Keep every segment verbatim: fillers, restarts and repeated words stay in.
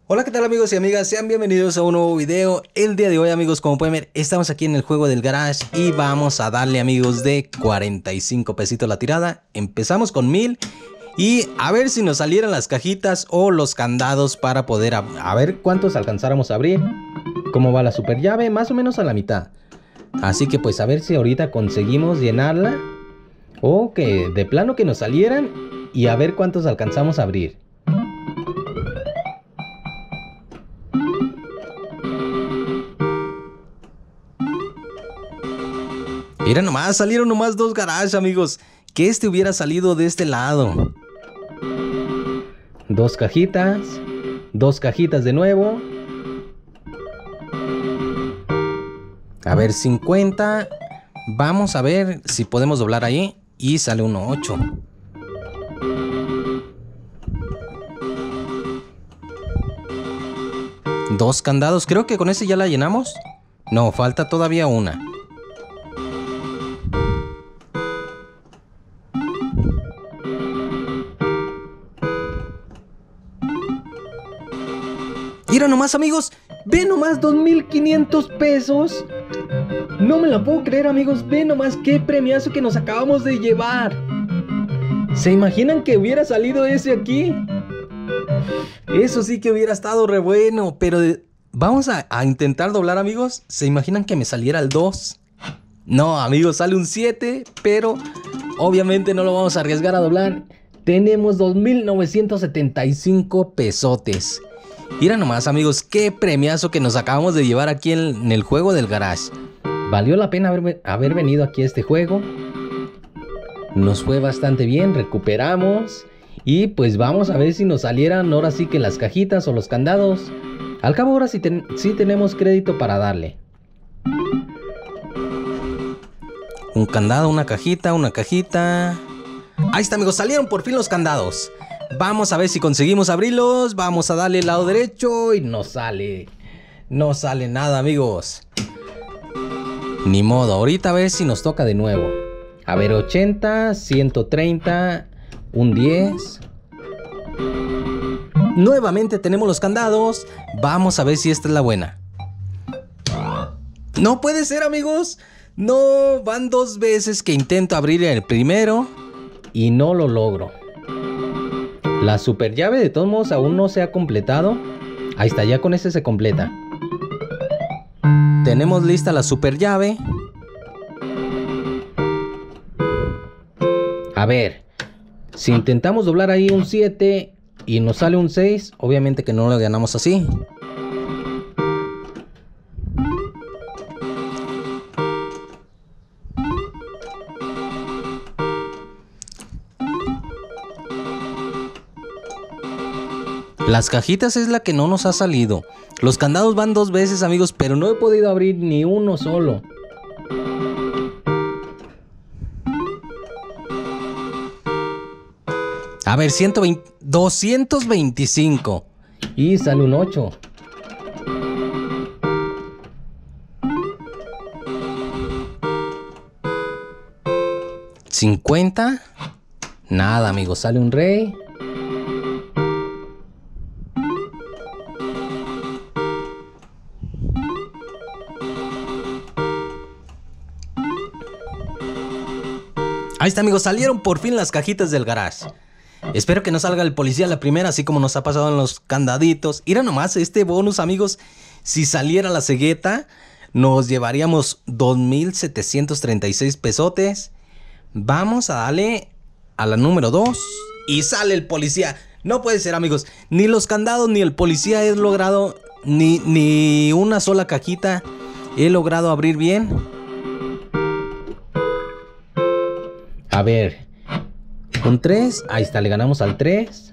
Hola, ¿qué tal amigos y amigas? Sean bienvenidos a un nuevo video. El día de hoy, amigos, como pueden ver, estamos aquí en el juego del garage y vamos a darle, amigos, de cuarenta y cinco pesitos la tirada. Empezamos con mil y a ver si nos salieran las cajitas o los candados para poder a, a ver cuántos alcanzáramos a abrir. ¿Cómo va la super llave? Más o menos a la mitad. Así que pues a ver si ahorita conseguimos llenarla o que de plano que nos salieran y a ver cuántos alcanzamos a abrir. Mira nomás, salieron nomás dos garage, amigos. Que este hubiera salido de este lado. Dos cajitas. Dos cajitas de nuevo. A ver, cincuenta. Vamos a ver si podemos doblar ahí. Y sale uno ocho. Dos candados. Creo que con ese ya la llenamos. No, falta todavía una. Mira nomás, amigos, ve nomás dos mil quinientos pesos. No me la puedo creer, amigos, ve nomás qué premiazo que nos acabamos de llevar. ¿Se imaginan que hubiera salido ese aquí? Eso sí que hubiera estado re bueno, pero de... vamos a, a intentar doblar, amigos. ¿Se imaginan que me saliera el dos? No, amigos, sale un siete, pero obviamente no lo vamos a arriesgar a doblar. Tenemos dos mil novecientos setenta y cinco pesotes. Mira nomás, amigos, qué premiazo que nos acabamos de llevar aquí en, en el juego del garage. Valió la pena haber, haber venido aquí a este juego. Nos fue bastante bien, recuperamos. Y pues vamos a ver si nos salieran ahora sí que las cajitas o los candados. Al cabo ahora sí, ten, sí tenemos crédito para darle. Un candado, una cajita, una cajita. Ahí está, amigos, salieron por fin los candados. Vamos a ver si conseguimos abrirlos. Vamos a darle el lado derecho y no sale. No sale nada, amigos. Ni modo, ahorita a ver si nos toca de nuevo. A ver, ochenta, ciento treinta, un diez. Nuevamente tenemos los candados. Vamos a ver si esta es la buena. No puede ser, amigos. No, van dos veces que intento abrir el primero y no lo logro. La super llave de todos modos aún no se ha completado. Ahí está, ya con ese se completa. Tenemos lista la super llave. A ver, si intentamos doblar ahí un siete y nos sale un seis, obviamente que no lo ganamos así. Las cajitas es la que no nos ha salido. Los candados van dos veces, amigos, pero no he podido abrir ni uno solo. A ver, ciento veinte, doscientos veinticinco. Y sale un ocho. cincuenta. Nada, amigos, sale un rey. Ahí está, amigos, salieron por fin las cajitas del garage. Espero que no salga el policía la primera, así como nos ha pasado en los candaditos. Mira nomás este bonus, amigos. Si saliera la cegueta, nos llevaríamos dos mil setecientos treinta y seis pesotes. Vamos a darle a la número dos. Y sale el policía. No puede ser, amigos. Ni los candados ni el policía he logrado. Ni, ni una sola cajita he logrado abrir bien. A ver, un tres, ahí está, le ganamos al tres.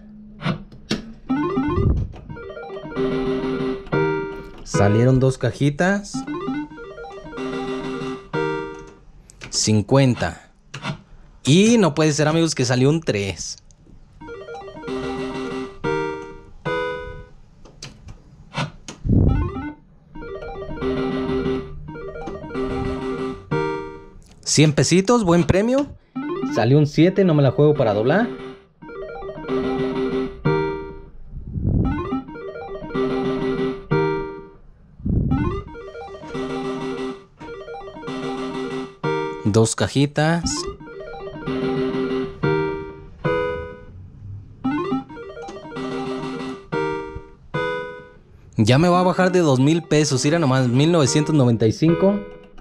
Salieron dos cajitas. cincuenta. Y no puede ser, amigos, que salió un tres. cien pesitos, buen premio. Salió un siete, no me la juego para doblar. Dos cajitas. Ya me va a bajar de dos mil pesos. Mira nomás, mil novecientos noventa y cinco.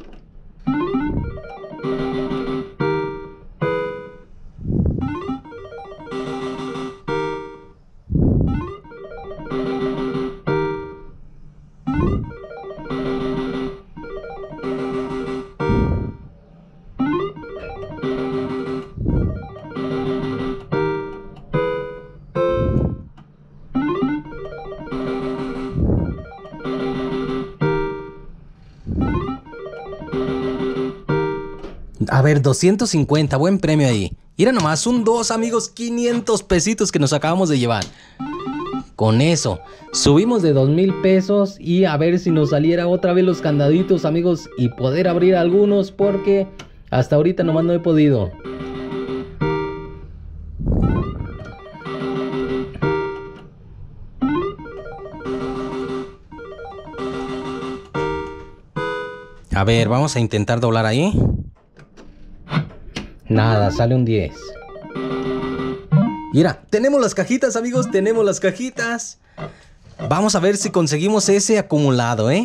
A ver, doscientos cincuenta, buen premio ahí. Mira nomás, un dos, amigos, quinientos pesitos que nos acabamos de llevar. Con eso, subimos de dos mil pesos y a ver si nos saliera otra vez los candaditos, amigos, y poder abrir algunos porque hasta ahorita nomás no he podido. A ver, vamos a intentar doblar ahí. Nada, sale un diez. Mira, tenemos las cajitas, amigos, tenemos las cajitas. Vamos a ver si conseguimos ese acumulado, ¿eh?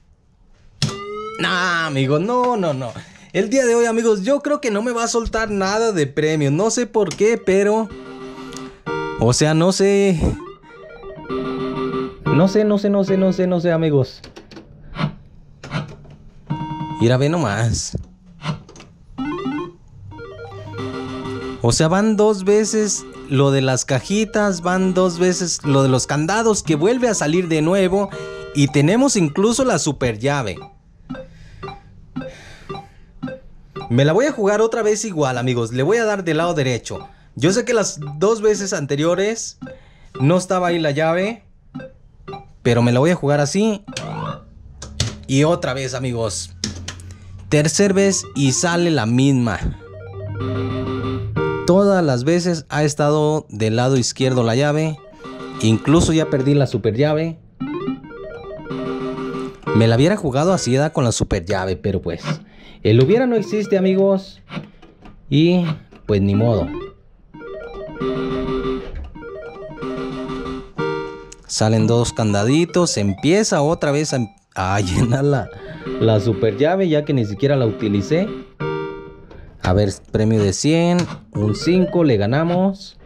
Nah, amigos, no, no, no. El día de hoy, amigos, yo creo que no me va a soltar nada de premio. No sé por qué, pero... O sea, no sé... No sé, no sé, no sé, no sé, no sé, amigos. Mira, ve nomás. O sea, van dos veces lo de las cajitas, van dos veces lo de los candados que vuelve a salir de nuevo. Y tenemos incluso la super llave. Me la voy a jugar otra vez igual, amigos. Le voy a dar del lado derecho. Yo sé que las dos veces anteriores no estaba ahí la llave, pero me la voy a jugar así. Y otra vez, amigos. Tercer vez y sale la misma. Todas las veces ha estado del lado izquierdo la llave. Incluso ya perdí la super llave. Me la hubiera jugado así, ¿da? Con la super llave, pero pues el hubiera no existe, amigos. Y pues ni modo. Salen dos candaditos. Empieza otra vez a, a llenar la, la super llave, ya que ni siquiera la utilicé. A ver, premio de cien, un cinco, le ganamos.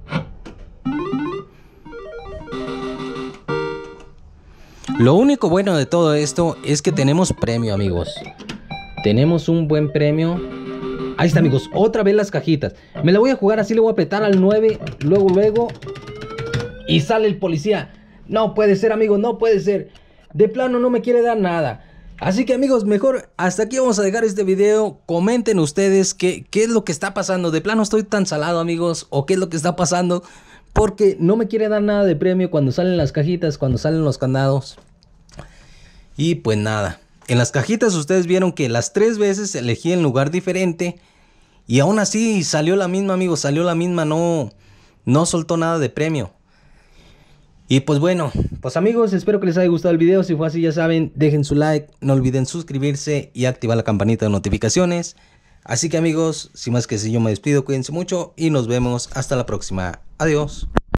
Lo único bueno de todo esto es que tenemos premio, amigos. Tenemos un buen premio. Ahí está, amigos, otra vez las cajitas. Me la voy a jugar así, le voy a apretar al nueve, luego, luego. Y sale el policía. No puede ser, amigos, no puede ser. De plano no me quiere dar nada. Así que, amigos, mejor hasta aquí vamos a dejar este video. Comenten ustedes qué, qué es lo que está pasando. De plano estoy tan salado, amigos, o qué es lo que está pasando, porque no me quiere dar nada de premio cuando salen las cajitas, cuando salen los candados. Y pues nada, en las cajitas ustedes vieron que las tres veces elegí el lugar diferente y aún así salió la misma, amigos, salió la misma, no, no soltó nada de premio. Y pues bueno, pues amigos, espero que les haya gustado el video. Si fue así, ya saben, dejen su like, no olviden suscribirse y activar la campanita de notificaciones. Así que, amigos, sin más que decir, yo me despido, cuídense mucho y nos vemos hasta la próxima. Adiós.